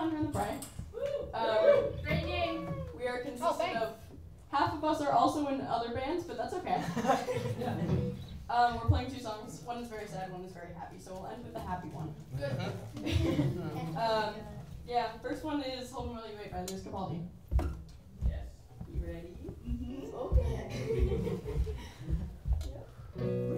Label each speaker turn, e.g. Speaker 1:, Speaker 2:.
Speaker 1: Honor and the Brian.
Speaker 2: Great game.
Speaker 1: We are consistent of half of us are also in other bands, but that's okay. We're playing 2 songs. One is very sad, one is very happy, so we'll end with the happy one. Good. Yeah, first one is Hold 'Em While You Wait by Lewis Capaldi.
Speaker 2: Yes.
Speaker 1: You ready?
Speaker 2: Mm-hmm.
Speaker 1: Okay. Yep.